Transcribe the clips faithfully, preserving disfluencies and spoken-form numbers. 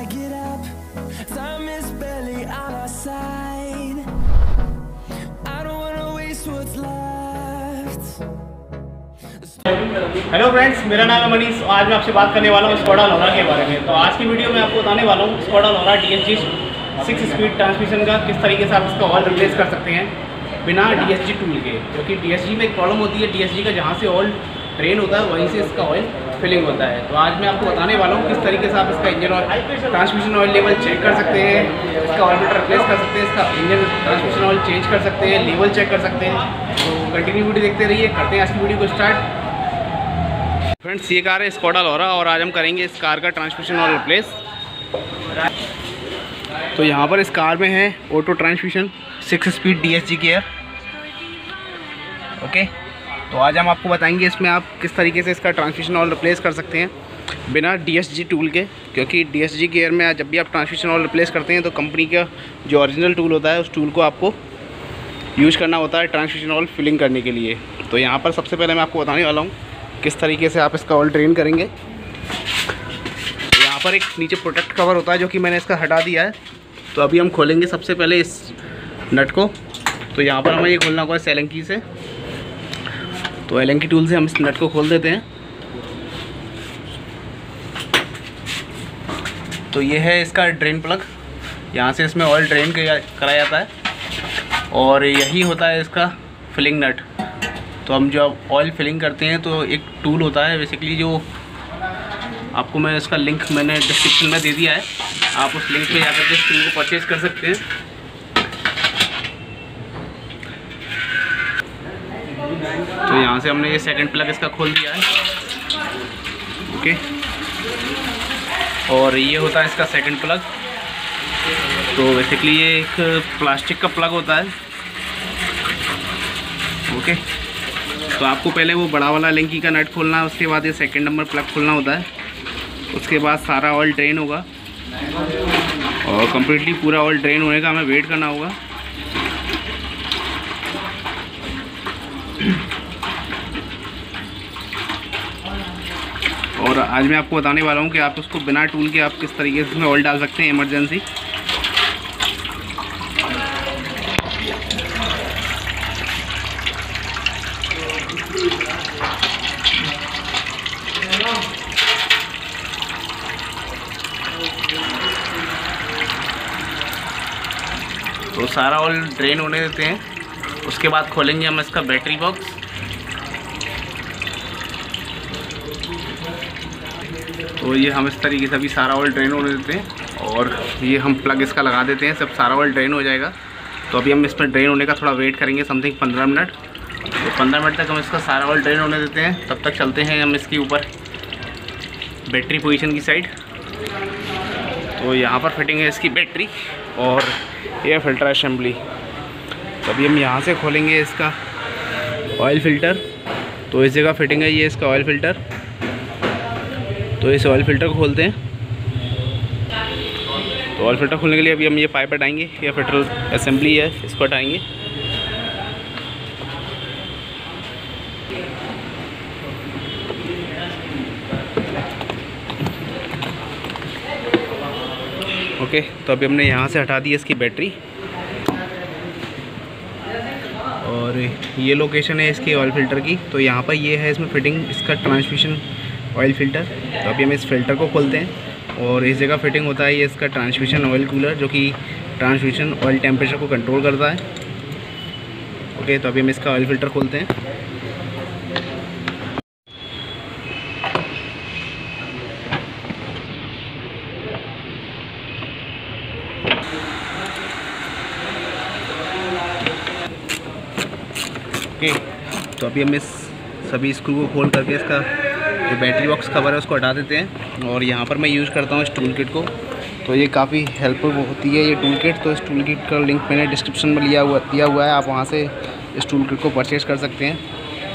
get up, time is barely on our side. I don't wanna waste what's left. Hello friends, मेरा नाम है मनीष। आज मैं आपसे बात करने वाला हूँ स्कोडा लोरा के बारे में। तो आज की वीडियो में आपको बताने वाला हूँ Skoda Laura D S G six speed transmission का किस तरीके से आप इसका ऑयल रिप्लेस कर सकते हैं बिना डी एस जी टूल के। क्योंकि डी एस जी में एक प्रॉब्लम होती है, डी एस जी का जहाँ से ऑयल ड्रेन होता है वहीं से इसका ऑयल फिलिंग होता है। तो आज मैं आपको बताने वाला हूँ किस तरीके से आप इसका engine oil transmission oil level check कर सकते हैं, इसका ऑयल मीटर रिप्लेस कर सकते हैं, इसका इंजन ट्रांसमिशन ऑयल चेंज कर सकते हैं, लेवल चेक कर सकते हैं। तो कंटिन्यू वीडियो देखते रहिए, करते हैं आज की वीडियो को स्टार्ट। फ्रेंड्स, ये कार है स्कोडा लोरा और आज हम करेंगे इस कार का ट्रांसमिशन ऑयल रिप्लेस। तो यहाँ पर इस कार में है auto transmission six speed D S G gear. Okay, तो आज हम आपको बताएंगे इसमें आप किस तरीके से इसका ट्रांसमिशन ऑयल रिप्लेस कर सकते हैं बिना डी एस जी टूल के। क्योंकि डी एस जी गियर में जब भी आप ट्रांसमिशन ऑयल रिप्लेस करते हैं तो कंपनी का जो ओरिजिनल टूल होता है उस टूल को आपको यूज़ करना होता है ट्रांसमिशन ऑयल फिलिंग करने के लिए। तो यहाँ पर सबसे पहले मैं आपको बताने वाला हूँ किस तरीके से आप इसका ऑयल ड्रेन करेंगे। तो यहाँ पर एक नीचे प्रोटेक्ट कवर होता है जो कि मैंने इसका हटा दिया है। तो अभी हम खोलेंगे सबसे पहले इस नट को। तो यहाँ पर हमें ये खोलना होगा एलेंकी से। तो एलेंकी टूल से हम इस नट को खोल देते हैं। तो ये है इसका ड्रेन प्लग, यहाँ से इसमें ऑयल ड्रेन कराया जाता है और यही होता है इसका फिलिंग नट। तो हम जब ऑयल फिलिंग करते हैं तो एक टूल होता है बेसिकली, जो आपको मैं इसका लिंक मैंने डिस्क्रिप्शन में दे दिया है, आप उस लिंक पे जाकर के इस टूल को परचेज़ कर सकते हैं। तो यहाँ से हमने ये सेकंड प्लग इसका खोल दिया है। ओके, और ये होता है इसका सेकंड प्लग। तो बेसिकली ये एक प्लास्टिक का प्लग होता है। ओके, तो आपको पहले वो बड़ा वाला एलेंकी का नट खोलना है, उसके बाद ये सेकंड नंबर प्लग खोलना होता है। उसके बाद सारा ऑयल ड्रेन होगा और कम्प्लीटली पूरा ऑयल ड्रेन होने का हमें वेट करना होगा। और आज मैं आपको बताने वाला हूँ कि आप उसको बिना टूल के आप किस तरीके से इसमें ऑयल डाल सकते हैं इमरजेंसी। तो सारा ऑयल ड्रेन होने देते हैं। उसके बाद खोलेंगे हम इसका बैटरी बॉक्स। तो ये हम इस तरीके से अभी सारा ऑयल ड्रेन होने देते हैं और ये हम प्लग इसका लगा देते हैं, सब सारा ऑयल ड्रेन हो जाएगा। तो अभी हम इसमें ड्रेन होने का थोड़ा वेट करेंगे, समथिंग पंद्रह मिनट। तो पंद्रह मिनट तक हम इसका सारा ऑयल ड्रेन होने देते हैं। तब तक चलते हैं हम इसके ऊपर बैटरी पोजीशन की साइड। तो यहाँ पर फिटिंग है इसकी बैटरी और एयर फिल्टर असेंबली। तो अभी हम यहाँ से खोलेंगे इसका ऑयल फ़िल्टर। तो इस जगह फिटिंग है ये इसका ऑयल फ़िल्टर। तो इस ऑयल फ़िल्टर को खोलते हैं। तो ऑयल फ़िल्टर खोलने के लिए अभी हम ये पाइप हटाएंगे, एयर फिल्टर असेंबली है, इसको हटाएंगे। ओके, तो अभी हमने यहाँ से हटा दी इसकी बैटरी और ये लोकेशन है इसकी ऑयल फ़िल्टर की। तो यहाँ पर ये है इसमें फिटिंग इसका ट्रांसमिशन ऑयल फ़िल्टर। तो अभी हम इस फ़िल्टर को खोलते हैं और इस जगह फिटिंग होता है ये इसका ट्रांसमिशन ऑयल कूलर, जो कि ट्रांसमिशन ऑयल टेम्परेचर को कंट्रोल करता है। ओके, तो अभी हम इसका ऑयल फ़िल्टर खोलते हैं। ओके, तो अभी हम इस सभी स्क्रू को खोल करके इसका जो बैटरी बॉक्स कवर है उसको हटा देते हैं। और यहाँ पर मैं यूज़ करता हूँ इस टूल किट को। तो ये काफ़ी हेल्पफुल होती है ये टूल किट। तो इस टूल किट का लिंक मैंने डिस्क्रिप्शन में लिया हुआ दिया हुआ है, आप वहाँ से इस टूल किट को परचेज़ कर सकते हैं।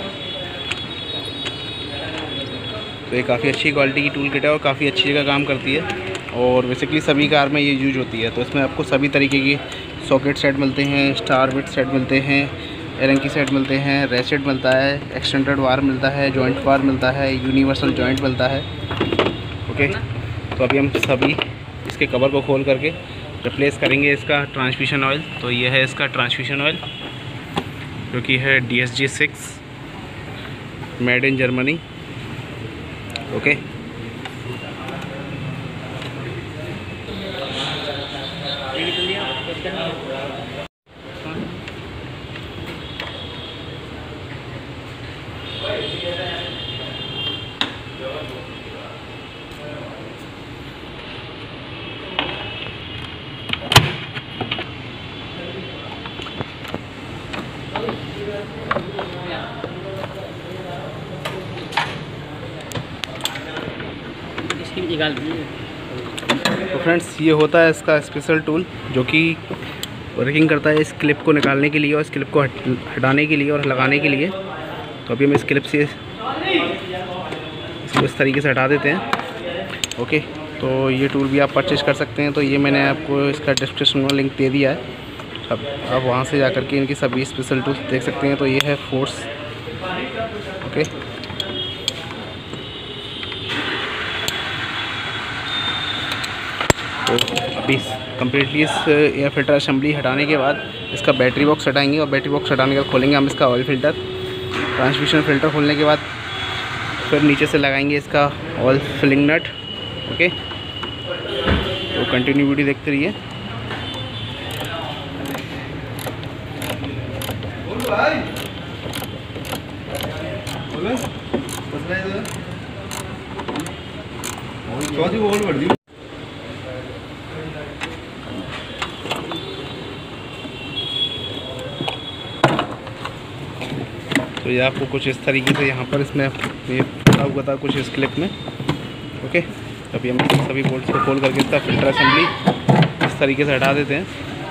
तो ये काफ़ी अच्छी क्वालिटी की टूल किट है और काफ़ी अच्छी जगह काम करती है और बेसिकली सभी कार में ये यूज होती है। तो इसमें आपको सभी तरीके की सॉकेट सेट मिलते हैं, स्टार बिट सेट मिलते हैं, एलेंकी सेट मिलते हैं, रेसेट मिलता है, एक्सटेंडेड वार मिलता है, जॉइंट वार मिलता है, यूनिवर्सल जॉइंट मिलता है। ओके, तो अभी हम सभी इसके कवर को खोल करके रिप्लेस करेंगे इसका ट्रांसमिशन ऑयल। तो ये है इसका ट्रांसमिशन ऑयल जो कि है D S G six, made in Germany. Okay, निकाल दीजिए। तो फ्रेंड्स ये होता है इसका स्पेशल टूल जो कि वर्किंग करता है इस क्लिप को निकालने के लिए और इस क्लिप को हटाने के लिए और लगाने के लिए। तो अभी हम इस क्लिप से इसको इस तरीके से हटा देते हैं। ओके, तो ये टूल भी आप परचेज कर सकते हैं। तो ये मैंने आपको इसका डिस्क्रिप्शन में लिंक दे दिया है, अब आप वहाँ से जा कर के इनकी सभी स्पेशल टूल्स देख सकते हैं। तो ये है फोर्स। ओके, तो अभी कम्प्लीटली इस एयर फिल्टर असेंबली हटाने के बाद इसका बैटरी बॉक्स हटाएंगे और बैटरी बॉक्स हटाने के बाद खोलेंगे हम इसका ऑयल फ़िल्टर। ट्रांसमिशन फ़िल्टर खोलने के बाद फिर नीचे से लगाएंगे इसका ऑयल फिलिंग नट। ओके, तो कंटिन्यू वीडियो देखते रहिए। तो ये आपको कुछ इस तरीके से यहाँ पर इसमें ये पड़ा हुआ था कुछ इस क्लिप में। ओके, अभी हम सभी बोल्ट्स को खोल करके इसका फिल्टर असेंबली इस तरीके से हटा देते हैं।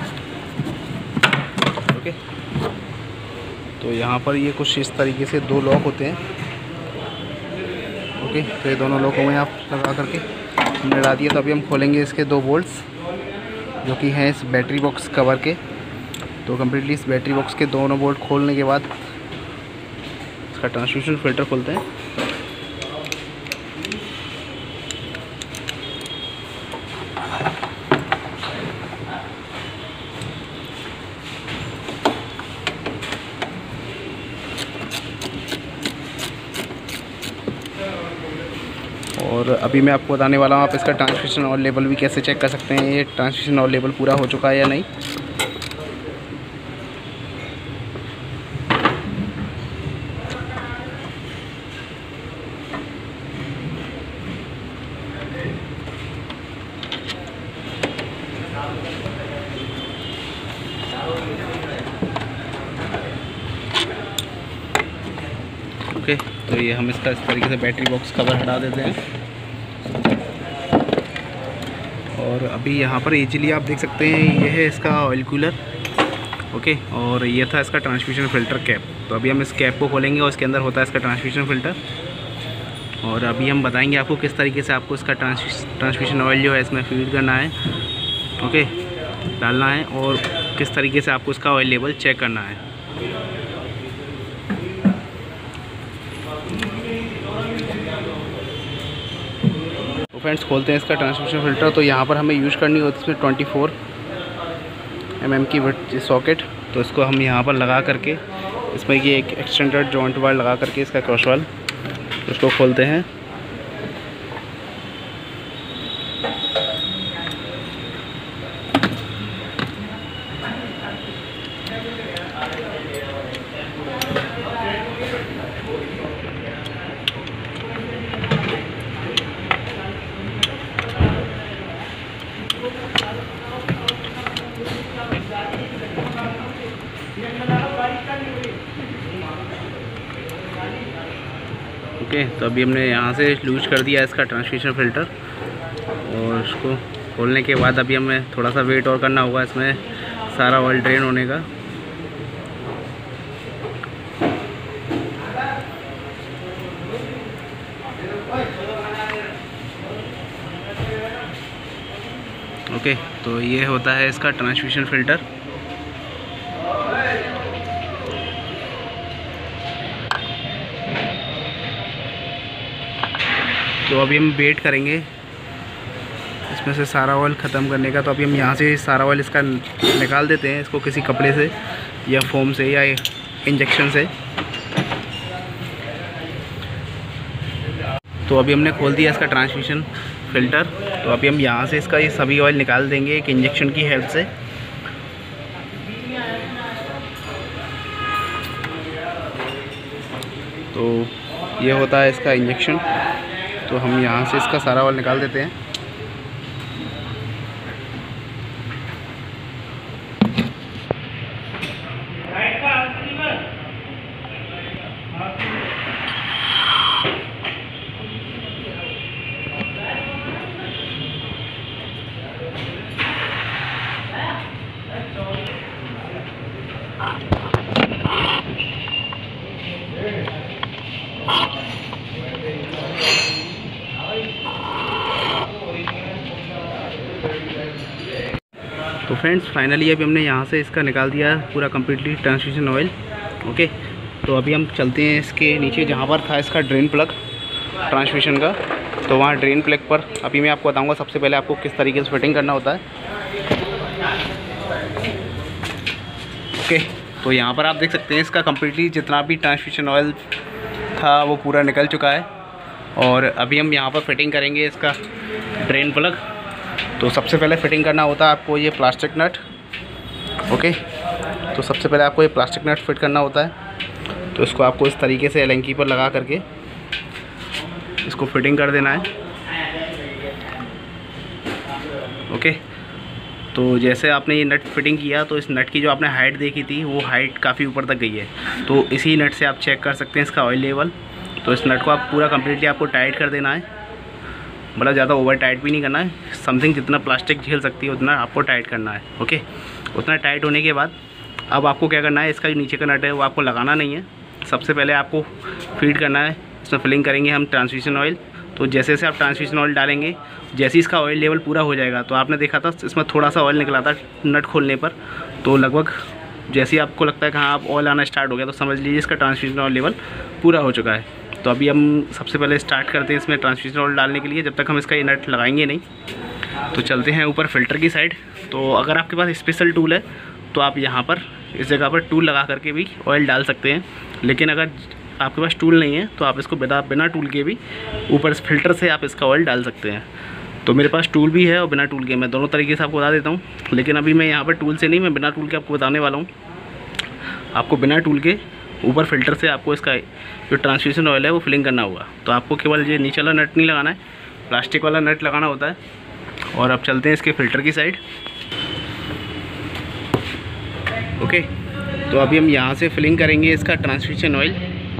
ओके, तो यहाँ पर ये कुछ इस तरीके से दो लॉक होते हैं। ओके, तो ये दोनों लॉकों में आप लगा करके हमने हटा दिया। तो अभी हम खोलेंगे इसके दो बोल्ट्स जो कि हैं इस बैटरी बॉक्स कवर के। तो कम्प्लीटली इस बैटरी बॉक्स के दोनों बोल्ट खोलने के बाद इसका ट्रांसमिशन फ़िल्टर खोलते हैं। और अभी मैं आपको बताने वाला हूँ आप इसका ट्रांसमिशन ऑयल लेवल भी कैसे चेक कर सकते हैं, ये ट्रांसमिशन ऑयल लेवल पूरा हो चुका है या नहीं। ओके, तो ये हम इसका इस तरीके से बैटरी बॉक्स कवर हटा देते हैं। और अभी यहाँ पर इजीली आप देख सकते हैं ये है इसका ऑयल कूलर। ओके, और ये था इसका ट्रांसमिशन फ़िल्टर कैप। तो अभी हम इस कैप को खोलेंगे और इसके अंदर होता है इसका ट्रांसमिशन फ़िल्टर। और अभी हम बताएंगे आपको किस तरीके से आपको इसका ट्रांसमिशन ऑयल जो है इसमें फीड करना है। ओके, डालना है और किस तरीके से आपको इसका ऑयल लेवल चेक करना है। तो फ्रेंड्स खोलते हैं इसका ट्रांसमिशन फ़िल्टर। तो यहाँ पर हमें यूज़ करनी होती है इसमें ट्वेंटी फोर एम एम की सॉकेट। तो इसको हम यहाँ पर लगा करके इसमें ये एक एक्सटेंडेड जॉइंट वायर लगा करके इसका क्रॉस वायर उसको खोलते हैं। ओके, तो अभी हमने यहाँ से लूज कर दिया इसका ट्रांसमिशन फ़िल्टर और इसको खोलने के बाद अभी हमें थोड़ा सा वेट और करना होगा इसमें सारा ऑयल ड्रेन होने का। ओके, तो ये होता है इसका ट्रांसमिशन फ़िल्टर। तो अभी हम वेट करेंगे इसमें से सारा ऑयल ख़त्म करने का। तो अभी हम यहाँ से सारा ऑयल इसका निकाल देते हैं, इसको किसी कपड़े से या फोम से या इंजेक्शन से। तो अभी हमने खोल दिया इसका ट्रांसमिशन फ़िल्टर। तो अभी हम यहाँ से इसका ये सभी ऑयल निकाल देंगे एक इंजेक्शन की हेल्प से। तो ये होता है इसका इंजेक्शन। तो हम यहाँ से इसका सारा ऑयल निकाल देते हैं। तो फ्रेंड्स फाइनली अभी हमने यहाँ से इसका निकाल दिया पूरा कम्प्लीटली ट्रांसमिशन ऑयल। ओके, तो अभी हम चलते हैं इसके नीचे जहाँ पर था इसका ड्रेन प्लग ट्रांसमिशन का। तो वहाँ ड्रेन प्लग पर अभी मैं आपको बताऊँगा सबसे पहले आपको किस तरीके से फिटिंग करना होता है। ओके, तो यहाँ पर आप देख सकते हैं इसका कम्प्लीटली जितना भी ट्रांसमिशन ऑयल था वो पूरा निकल चुका है। और अभी हम यहाँ पर फिटिंग करेंगे इसका ड्रेन प्लग। तो सबसे पहले फ़िटिंग करना होता है आपको ये प्लास्टिक नट। ओके, तो सबसे पहले आपको ये प्लास्टिक नट फिट करना होता है। तो इसको आपको इस तरीके से एलेंकी पर लगा करके इसको फिटिंग कर देना है। ओके, तो जैसे आपने ये नट फिटिंग किया तो इस नट की जो आपने हाइट देखी थी वो हाइट काफ़ी ऊपर तक गई है। तो इसी नट से आप चेक कर सकते हैं इसका ऑयल लेवल। तो इस नट को आप पूरा कम्प्लीटली आपको टाइट कर देना है, बड़ा ज़्यादा ओवर टाइट भी नहीं करना है। समथिंग जितना प्लास्टिक झेल सकती है उतना आपको टाइट करना है। ओके, उतना टाइट होने के बाद अब आपको क्या करना है, इसका जो नीचे का नट है वो आपको लगाना नहीं है। सबसे पहले आपको फीड करना है, इसमें फिलिंग करेंगे हम ट्रांसमिशन ऑयल। तो जैसे जैसे आप ट्रांसमिशन ऑयल डालेंगे, जैसे इसका ऑयल लेवल पूरा हो जाएगा, तो आपने देखा था इसमें थोड़ा सा ऑयल निकला था नट खोलने पर। तो लगभग जैसे ही आपको लगता है कि हाँ आप ऑयल आना स्टार्ट हो गया, तो समझ लीजिए इसका ट्रांसमिशन ऑयल लेवल पूरा हो चुका है। तो अभी हम सबसे पहले स्टार्ट करते हैं इसमें ट्रांसमिशन ऑयल डालने के लिए, जब तक हम इसका ये नट लगाएंगे नहीं। तो चलते हैं ऊपर फ़िल्टर की साइड। तो अगर आपके पास स्पेशल टूल है तो आप यहाँ पर इस जगह पर टूल लगा करके भी ऑयल डाल सकते हैं। लेकिन अगर आपके पास टूल नहीं है तो आप इसको बिना बिना टूल के भी ऊपर इस फिल्टर से आप इसका ऑयल डाल सकते हैं। तो मेरे पास टूल भी है और बिना टूल के, मैं दोनों तरीके से आपको बता देता हूँ। लेकिन अभी मैं यहाँ पर टूल से नहीं, मैं बिना टूल के आपको बताने वाला हूँ। आपको बिना टूल के ऊपर फिल्टर से आपको इसका जो ट्रांसमिशन ऑयल है वो फिलिंग करना होगा। तो आपको केवल ये नीचे वाला नट नहीं लगाना है, प्लास्टिक वाला नट लगाना होता है। और अब चलते हैं इसके फ़िल्टर की साइड। ओके, तो अभी हम यहाँ से फिलिंग करेंगे इसका ट्रांसमिशन ऑयल।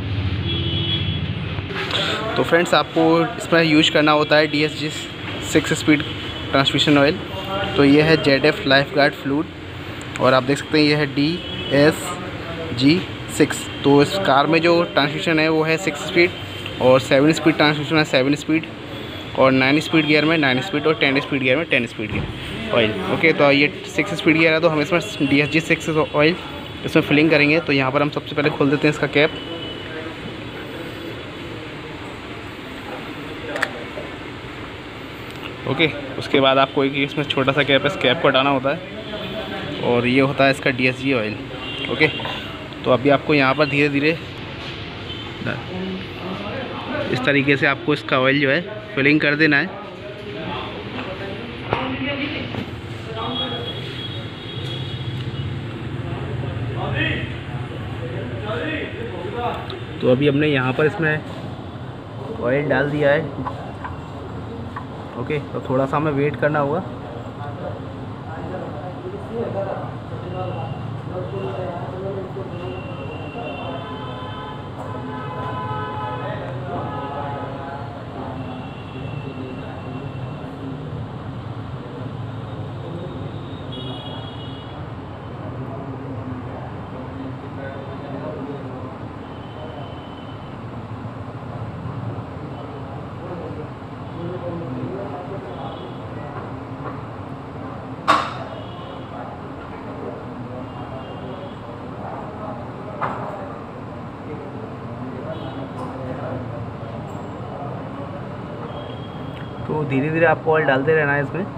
तो फ्रेंड्स आपको इसमें यूज करना होता है D S G six speed transmission oil. तो ये है Z F life guard fluid, और आप देख सकते हैं ये है डी एस जी सिक्स। तो इस कार में जो ट्रांसमिशन है वो है सिक्स स्पीड, और सेवन स्पीड ट्रांसमिशन है सेवन स्पीड, और नाइन स्पीड गियर में नाइन स्पीड, और टेन स्पीड गियर में ten speed gear oil. Okay, तो ये सिक्स स्पीड गियर है, तो हम इसमें D S G six oil इसमें फिलिंग करेंगे। तो यहाँ पर हम सबसे पहले खोल देते हैं इसका कैप। ओके, उसके बाद आपको एक इसमें छोटा सा कैप है, इस कैप को हटाना होता है, और ये होता है इसका D S G oil. Okay, तो अभी आपको यहाँ पर धीरे धीरे इस तरीके से आपको इसका ऑयल जो है फिलिंग कर देना है। तो अभी हमने यहाँ पर इसमें ऑयल डाल दिया है। ओके, तो थोड़ा सा हमें वेट करना होगा। धीरे धीरे आपको ऑयल डालते रहना है इसमें।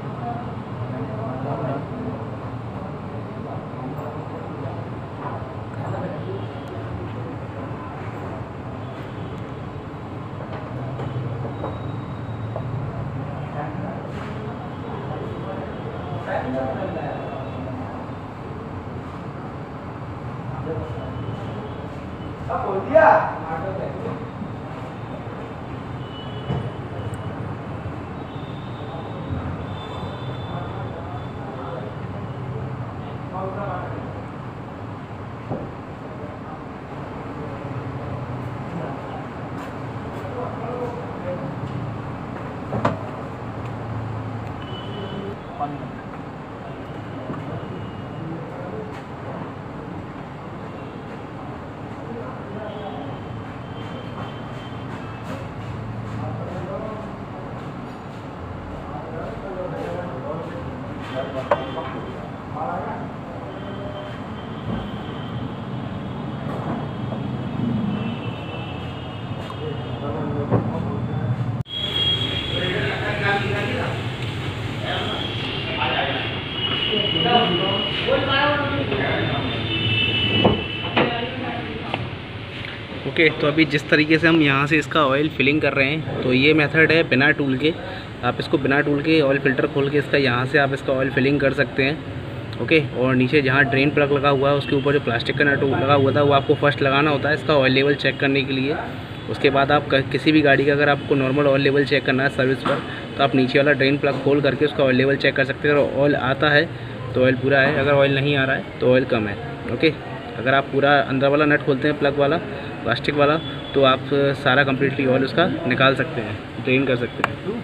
ओके okay, तो अभी जिस तरीके से हम यहाँ से इसका ऑयल फिलिंग कर रहे हैं, तो ये मेथड है बिना टूल के। आप इसको बिना टूल के ऑयल फ़िल्टर खोल के इसका यहाँ से आप इसका ऑयल फिलिंग कर सकते हैं। ओके okay, और नीचे जहाँ ड्रेन प्लग लगा हुआ है उसके ऊपर जो प्लास्टिक का नट लगा हुआ था वो आपको फर्स्ट लगाना होता है इसका ऑयल लेवल चेक करने के लिए। उसके बाद आप किसी भी गाड़ी का अगर आपको नॉर्मल ऑयल लेवल चेक करना है सर्विस पर, तो आप नीचे वाला ड्रेन प्लग खोल करके उसका ऑयल लेवल चेक कर सकते हैं। अगर ऑयल आता है तो ऑयल पूरा है, अगर ऑयल नहीं आ रहा है तो ऑयल कम है। ओके, अगर आप पूरा अंदर वाला नट खोलते हैं प्लग वाला प्लास्टिक वाला, तो आप सारा कम्प्लीटली ऑयल उसका निकाल सकते हैं, ड्रेन कर सकते हैं।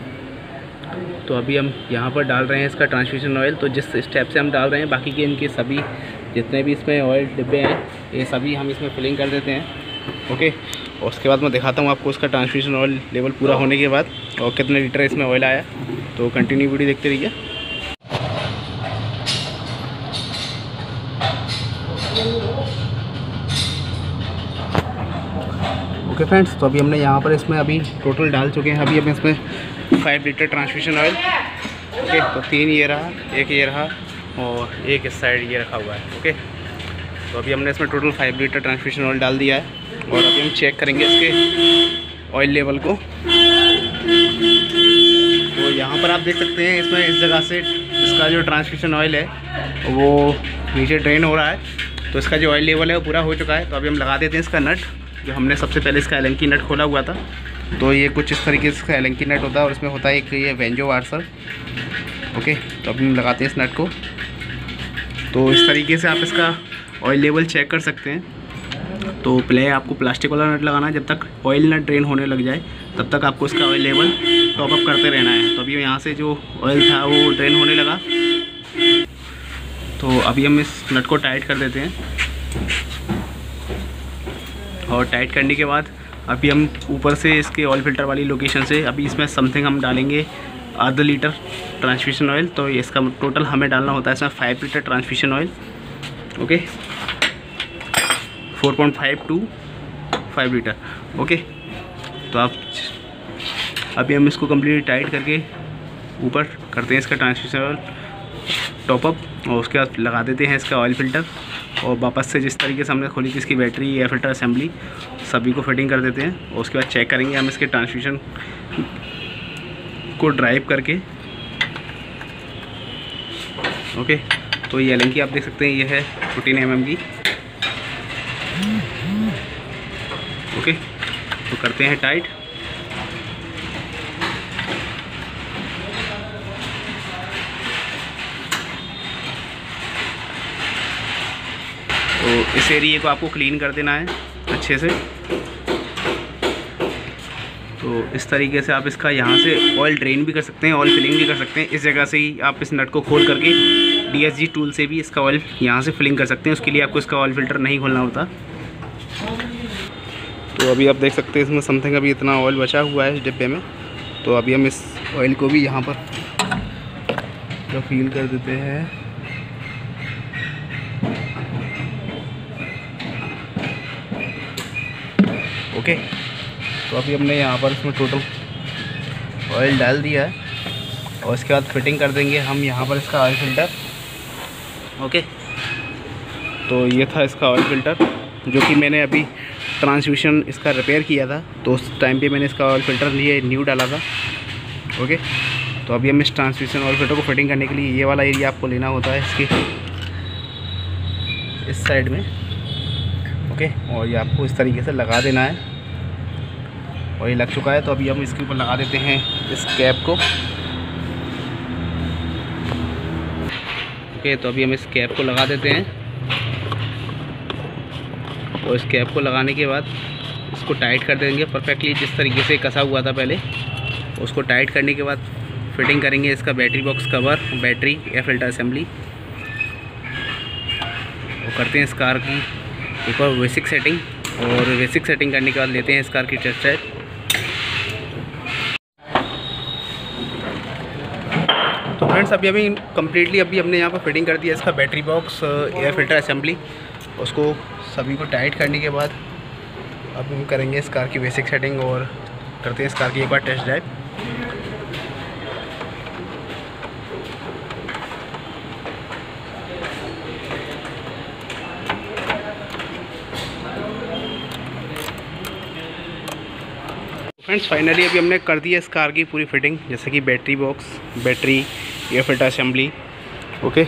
तो अभी हम यहाँ पर डाल रहे हैं इसका ट्रांसमिशन ऑयल। तो जिस स्टेप से हम डाल रहे हैं, बाकी के इनके सभी जितने भी इसमें ऑयल डिब्बे हैं ये सभी हम इसमें फिलिंग कर देते हैं। ओके, और उसके बाद मैं दिखाता हूँ आपको उसका ट्रांसमिशन ऑयल लेवल पूरा होने के बाद और कितने लीटर इसमें ऑयल आया। तो कंटिन्यू वीडियो देखते रहिए। ओके फ्रेंड्स, तो अभी हमने यहाँ पर इसमें अभी टोटल डाल चुके हैं। अभी हम इसमें five litre transmission oil. Okay, तो तीन ये रहा, एक ये रहा और एक इस साइड ये रखा हुआ है। ओके, तो अभी हमने इसमें total five litre transmission oil डाल दिया है और अभी हम चेक करेंगे इसके ऑयल लेवल को। तो यहाँ पर आप देख सकते हैं इसमें इस जगह से इसका जो ट्रांसमिशन ऑयल है वो नीचे ड्रेन हो रहा है, तो इसका जो ऑयल लेवल है वो पूरा हो चुका है। तो अभी हम लगा देते हैं इसका नट, जो हमने सबसे पहले इसका एलेंकी नट खोला हुआ था। तो ये कुछ इस तरीके से इसका एलेंकी नट होता है और इसमें होता है एक ये वेंजो वार्सर। ओके, तो अभी हम लगाते हैं इस नट को। तो इस तरीके से आप इसका ऑयल लेवल चेक कर सकते हैं। तो पहले आपको प्लास्टिक वाला नट लगाना है, जब तक ऑयल नट ड्रेन होने लग जाए तब तक आपको इसका ऑयल लेवल टॉप अप करते रहना है। तो अभी यहाँ से जो ऑयल था वो ड्रेन होने लगा, तो अभी हम इस नट को टाइट कर देते हैं। और टाइट करने के बाद अभी हम ऊपर से इसके ऑयल फ़िल्टर वाली लोकेशन से अभी इसमें समथिंग हम डालेंगे आधा लीटर ट्रांसमिशन ऑयल। तो इसका टोटल हमें डालना होता है इसमें five litre transmission oil. Okay, four point five two five litre. Okay, तो आप अभी हम इसको कम्प्लीटली टाइट करके ऊपर करते हैं इसका ट्रांसमिशन ऑयल टॉपअप और उसके बाद लगा देते हैं इसका ऑयल फ़िल्टर। और वापस से जिस तरीके से हमने खोली थी इसकी बैटरी एयर फिल्टर असेंबली सभी को फिटिंग कर देते हैं। और उसके बाद चेक करेंगे हम इसके ट्रांसमिशन को ड्राइव करके। ओके, तो ये एलेंकी आप देख सकते हैं, ये है फोर्टीन एम एम की। ओके, तो करते हैं टाइट। तो इस एरिए को आपको क्लीन कर देना है अच्छे से। तो इस तरीके से आप इसका यहाँ से ऑयल ड्रेन भी कर सकते हैं, ऑयल फिलिंग भी कर सकते हैं। इस जगह से ही आप इस नट को खोल करके डी एस जी टूल से भी इसका ऑयल यहाँ से फिलिंग कर सकते हैं। उसके लिए आपको इसका ऑयल फ़िल्टर नहीं खोलना होता। तो अभी आप देख सकते हैं इसमें समथिंग अभी इतना ऑयल बचा हुआ है इस डिब्बे में। तो अभी हम इस ऑयल को भी यहाँ पर फील कर देते हैं। ओके, तो अभी हमने यहाँ पर इसमें टोटल ऑयल डाल दिया है और उसके बाद फिटिंग कर देंगे हम यहाँ पर इसका ऑयल फ़िल्टर। ओके, तो ये था इसका ऑयल फ़िल्टर जो कि मैंने अभी ट्रांसमिशन इसका रिपेयर किया था, तो उस टाइम पे मैंने इसका ऑयल फ़िल्टर लिए न्यू डाला था। ओके, तो अभी हम इस ट्रांसमिशन ऑयल फ़िल्टर को फिटिंग करने के लिए ये वाला एरिया आपको लेना होता है इसकी इस साइड में। ओके, और ये आपको इस तरीके से लगा देना है और ये लग चुका है। तो अभी हम इसके ऊपर लगा देते हैं इस कैप को। ओके, तो अभी हम इस कैप को लगा देते हैं और इस कैप को लगाने के बाद इसको टाइट कर देंगे परफेक्टली, जिस तरीके से कसा हुआ था पहले। उसको टाइट करने के बाद फिटिंग करेंगे इसका battery box cover, battery air filter assembly. वो करते हैं इस कार की एक और बेसिक सेटिंग, और बेसिक सेटिंग करने के बाद लेते हैं इस कार की टेस्ट ड्राइव। तो फ्रेंड्स, अभी अभी कम्प्लीटली अभी हमने यहाँ पर फिटिंग कर दिया इसका battery box, air filter assembly. उसको सभी को टाइट करने के बाद अब हम करेंगे इस कार की बेसिक सेटिंग और करते हैं इस कार की एक बार टेस्ट ड्राइव। फ्रेंड्स, फाइनली अभी हमने कर दी है इस कार की पूरी फिटिंग, जैसे कि battery box, battery, air filter assembly. Okay,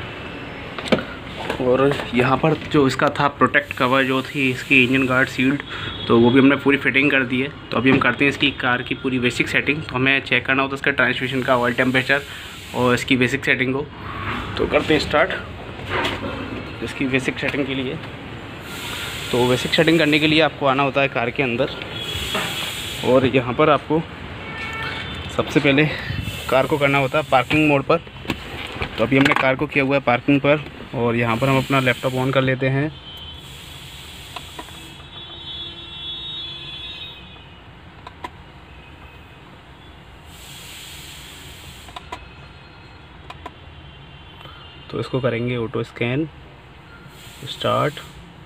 और यहाँ पर जो इसका था प्रोटेक्ट कवर जो थी इसकी इंजन गार्ड सील्ड, तो वो भी हमने पूरी फिटिंग कर दी है। तो अभी हम करते हैं इसकी कार की पूरी बेसिक सेटिंग। तो हमें चेक करना होता है इसका ट्रांसमिशन का ऑयल टेम्परेचर और इसकी बेसिक सेटिंग को। तो करते हैं स्टार्ट इसकी बेसिक सेटिंग के लिए। तो बेसिक सेटिंग करने के लिए आपको आना होता है कार के अंदर, और यहाँ पर आपको सबसे पहले कार को करना होता है पार्किंग मोड पर। तो अभी हमने कार को किया हुआ है पार्किंग पर, और यहाँ पर हम अपना लैपटॉप ऑन कर लेते हैं। तो इसको करेंगे ऑटो स्कैन स्टार्ट।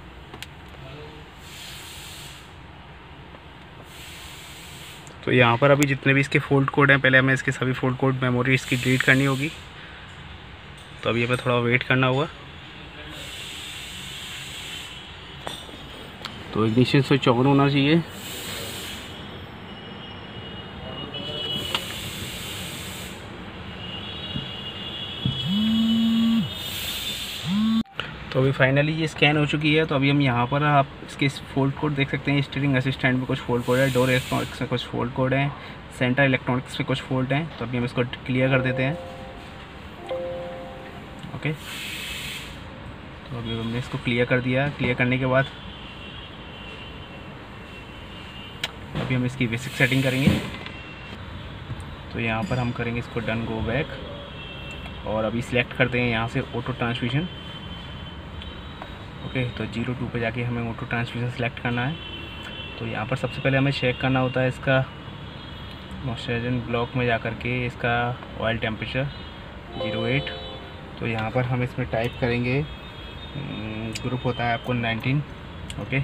तो यहाँ पर अभी जितने भी इसके फोल्ड कोड हैं, पहले हमें इसके सभी फोल्ड कोड मेमोरी इसकी डिलीट करनी होगी। तो अभी हमें थोड़ा वेट करना होगा। तो इग्निशन स्विच ऑन होना चाहिए। तो अभी फाइनली ये स्कैन हो चुकी है। तो अभी हम यहाँ पर आप इसके फोल्ड कोड देख सकते हैं। स्टीयरिंग असिस्टेंट में कुछ फोल्ड कोड है, डोर इलेक्ट्रॉनिक्स में कुछ फोल्ड कोड हैं, सेंटर इलेक्ट्रॉनिक्स में कुछ फोल्ड हैं। तो अभी हम इसको क्लियर कर देते हैं। ओके, तो अभी हमने इसको क्लियर कर दिया। क्लियर करने के बाद अभी हम इसकी बेसिक सेटिंग करेंगे। तो यहाँ पर हम करेंगे इसको डन गो बैक, और अभी सिलेक्ट करते हैं यहाँ से ऑटो ट्रांसमिशन। ओके, तो जीरो टू पे जाके हमें ऑटो ट्रांसमिशन सेलेक्ट करना है। तो यहाँ पर सबसे पहले हमें चेक करना होता है इसका मॉइस्चराइजर ब्लॉक में जा कर के इसका ऑयल टेम्परेचर ज़ीरो एट। तो यहाँ पर हम इसमें टाइप करेंगे, ग्रुप होता है आपको नाइनटीन। ओके,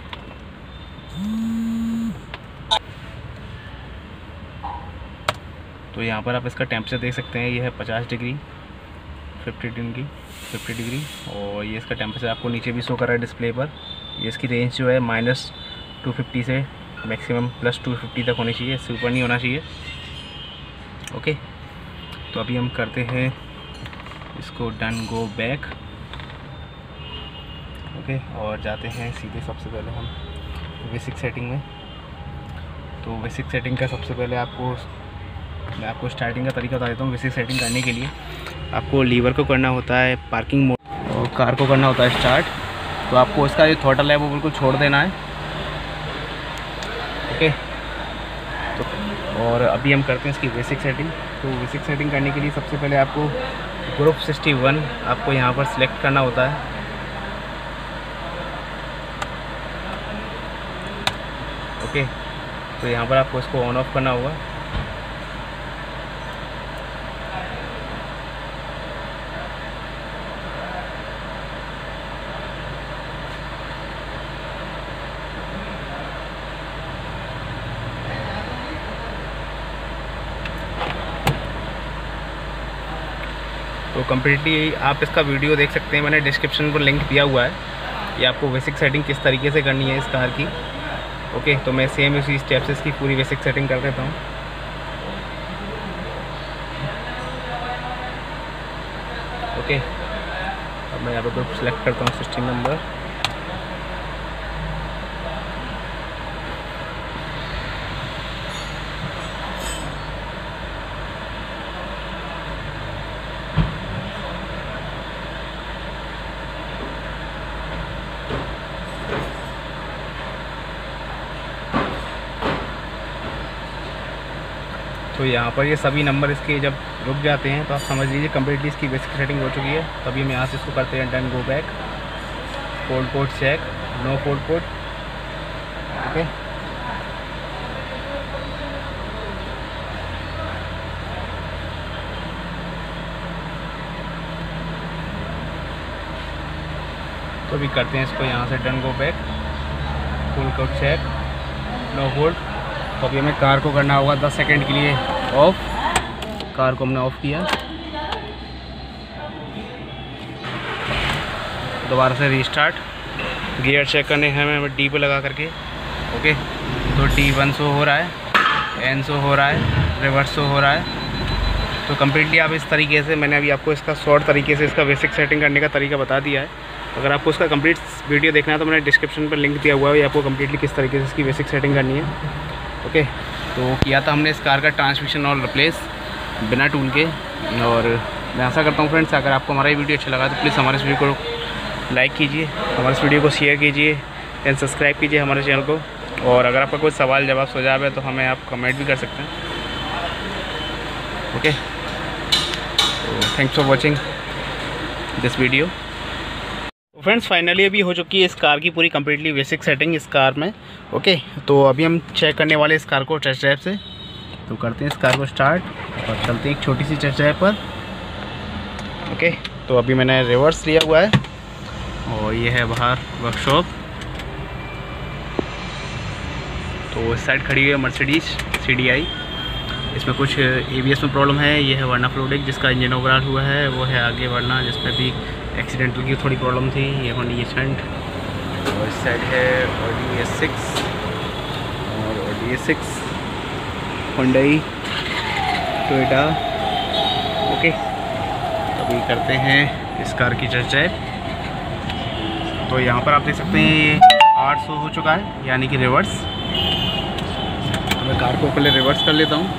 तो यहाँ पर आप इसका टेम्परेचर देख सकते हैं, ये है पचास degree, fifty degree fifty degree और ये इसका टेम्परेचर आपको नीचे भी शो कर रहा है डिस्प्ले पर। ये इसकी रेंज जो है माइनस टू फिफ्टी से मैक्सिमम प्लस टू फिफ्टी तक होनी चाहिए, इससे ऊपर नहीं होना चाहिए। ओके, तो अभी हम करते हैं इसको डन गो बैक। ओके, और जाते हैं सीधे सबसे पहले हम बेसिक सेटिंग में। तो बेसिक सेटिंग का सबसे पहले आपको मैं आपको स्टार्टिंग का तरीका बता देता हूँ। बेसिक सेटिंग करने के लिए आपको लीवर को करना होता है पार्किंग मोड और कार को करना होता है स्टार्ट। तो आपको इसका जो थ्रॉटल है वो बिल्कुल छोड़ देना है। ओके, तो और अभी हम करते हैं इसकी बेसिक सेटिंग। तो बेसिक सेटिंग करने के लिए सबसे पहले आपको ग्रुप सिक्सटी वन आपको यहाँ पर सिलेक्ट करना होता है। ओके, तो यहाँ पर आपको इसको ऑन ऑफ करना होगा। तो कम्प्लीटली आप इसका वीडियो देख सकते हैं, मैंने डिस्क्रिप्शन पर लिंक दिया हुआ है। ये आपको बेसिक सेटिंग किस तरीके से करनी है इस कार की। ओके, तो मैं सेम उसी स्टेप से इसकी पूरी बेसिक सेटिंग कर देता हूँ। ओके, अब मैं यहाँ पर ग्रुप सेलेक्ट करता हूँ, सिक्सटीन नंबर। तो यहाँ पर ये सभी नंबर इसके जब रुक जाते हैं तो आप समझ लीजिए कम्प्लीटली इसकी बेसिक सेटिंग हो चुकी है। तभी हम यहाँ से इसको करते हैं done, go back, fault code check, no fault code. Okay, तो भी करते हैं इसको यहाँ से done, go back, fault code check, no hold. तो अभी हमें कार को करना होगा दस सेकंड के लिए ऑफ। कार को हमने ऑफ किया, दोबारा से रीस्टार्ट। गियर चेक करने हैं हमें डी पे लगा करके। ओके, तो डी वन शो हो रहा है, एन शो हो रहा है, रिवर्स शो हो रहा है। तो कम्प्लीटली आप इस तरीके से, मैंने अभी आपको इसका शॉर्ट तरीके से इसका बेसिक सेटिंग करने का तरीका बता दिया है। अगर आपको उसका कंप्लीट वीडियो देखना है तो मैंने डिस्क्रिप्शन पर लिंक दिया हुआ है, आपको कम्प्लीटली किस तरीके से इसकी बेसिक सेटिंग करनी है। ओके, तो किया था हमने इस कार का ट्रांसमिशन और रिप्लेस बिना टूल के। और मैं आशा करता हूँ फ्रेंड्स, अगर आपको हमारा ये वीडियो अच्छा लगा तो प्लीज़ हमारे इस वीडियो को लाइक कीजिए, हमारे इस वीडियो को शेयर कीजिए एंड सब्सक्राइब कीजिए हमारे चैनल को। और अगर आपका कोई सवाल जवाब सुझाव है तो हमें आप कमेंट भी कर सकते हैं। ओके, तो thanks for watching this video. Friends, finally अभी हो चुकी है इस कार की पूरी कम्प्लीटली बेसिक सेटिंग इस कार में। ओके, तो अभी हम चेक करने वाले इस कार को टेस्ट ड्राइव से। तो करते हैं इस कार को स्टार्ट और चलते हैं एक छोटी सी टेस्ट ड्राइव पर। ओके, तो अभी मैंने रिवर्स लिया हुआ है और ये है बाहर वर्कशॉप। तो इस साइड खड़ी हुई है मर्सिडीज सी डी आई। इसमें कुछ ए बी एस में प्रॉब्लम है। ये है वर्ना फ्लोडिक जिसका इंजन ओवरऑल हुआ है, वो है आगे वर्ना जिसमें भी एक्सीडेंटल की थोड़ी प्रॉब्लम थी। ये होंडी एसेंट और इस साइड है ऑडी एस सिक्स और Audi S six Hyundai Toyota. Okay, अभी करते हैं इस कार की टेस्ट ड्राइव। तो यहाँ पर आप देख सकते हैं ये आठ सौ हो चुका है, यानी कि रिवर्स। तो मैं कार को पहले रिवर्स कर लेता हूँ।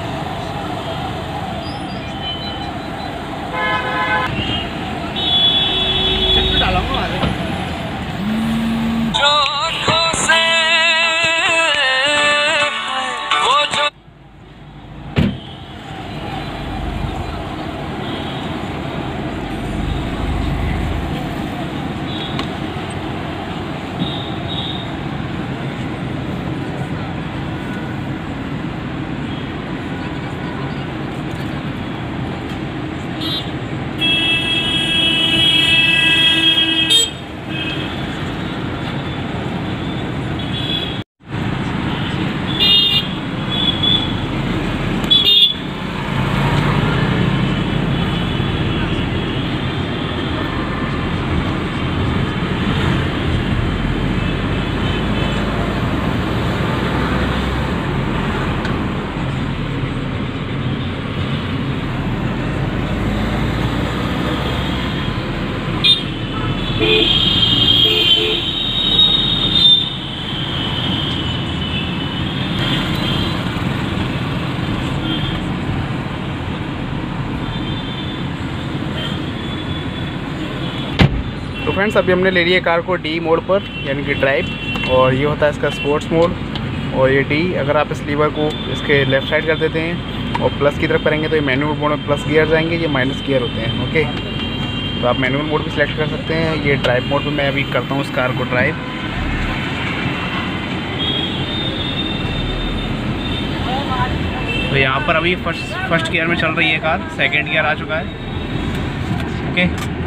तो फ्रेंड्स, अभी हमने ले लिया कार को डी मोड पर, यानी कि ड्राइव। और ये होता है इसका स्पोर्ट्स मोड। और ये डी, अगर आप इस लीवर को इसके लेफ़्ट साइड कर देते हैं और प्लस की तरफ करेंगे तो ये मैनुअल मोड में प्लस गियर जाएंगे, ये माइनस गियर होते हैं। ओके, तो आप मैनुअल मोड भी सिलेक्ट कर सकते हैं। ये ड्राइव मोड में मैं अभी करता हूँ इस कार को ड्राइव। तो यहाँ पर अभी फर्स्ट फर्स्ट गियर में चल रही है कार, सेकंड गियर आ चुका है। ओके,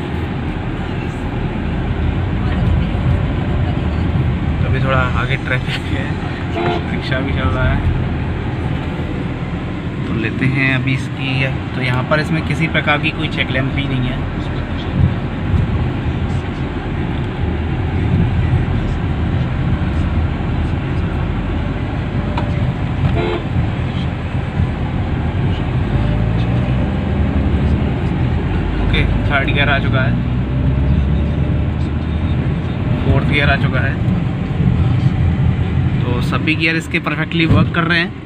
तो अभी थोड़ा आगे ट्रैफिक है, रिक्शा भी चल रहा है। तो लेते हैं अभी इसकी। तो यहाँ पर इसमें किसी प्रकार की कोई चेक लैम्प भी नहीं है। ओके, थर्ड गियर आ चुका है, फोर्थ गियर आ चुका है। तो सभी गियर इसके परफेक्टली वर्क कर रहे हैं।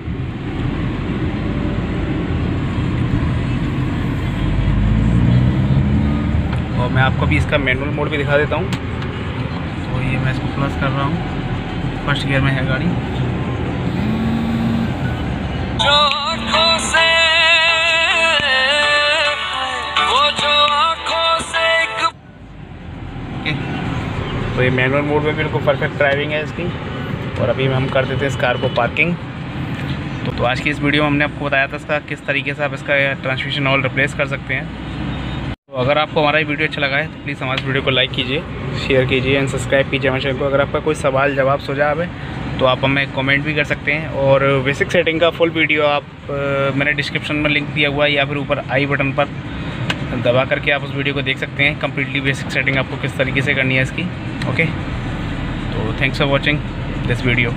और मैं आपको भी इसका मैनुअल मोड भी दिखा देता हूँ। तो ये मैं इसको प्लस कर रहा हूँ, फर्स्ट गियर में है गाड़ी। जो आँखों से वो जो आँखों से ओके, तो ये मैनुअल मोड में बिल्कुल परफेक्ट ड्राइविंग है इसकी। और अभी हम कर देते हैं इस कार को पार्किंग। तो, तो आज की इस वीडियो में हमने आपको बताया था इसका किस तरीके से आप इसका ट्रांसमिशन ऑयल रिप्लेस कर सकते हैं। तो अगर आपको हमारा ये वीडियो अच्छा लगा है तो प्लीज़ हमारे वीडियो को लाइक कीजिए, शेयर कीजिए एंड सब्सक्राइब कीजिए हमारे चैनल को। अगर आपका कोई सवाल जवाब सुझाव है तो आप हमें कमेंट भी कर सकते हैं। और बेसिक सेटिंग का फुल वीडियो आप आ, मैंने डिस्क्रिप्शन में लिंक दिया हुआ है या फिर ऊपर आई बटन पर दबा करके आप उस वीडियो को देख सकते हैं। कम्प्लीटली बेसिक सेटिंग आपको किस तरीके से करनी है इसकी। ओके, तो thanks for watching this video.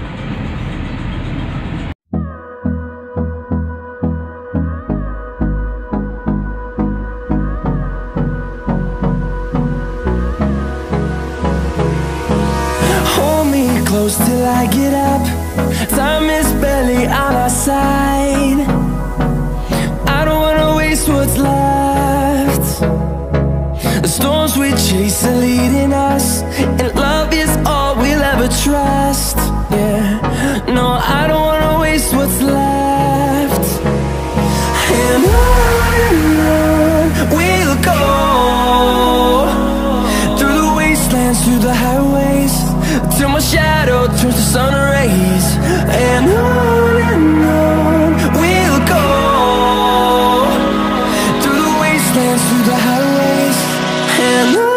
Close till I get up. Time is barely on our side. I don't wanna waste what's left. The storms we chase are leading us, and love is all we'll ever trust. Yeah, no, I don't wanna waste what's left. And on and on we'll go, through the wastelands, through the highways, till my shadow turns to sun rays. And on and on we'll go, through the wastelands, through the highways, and on.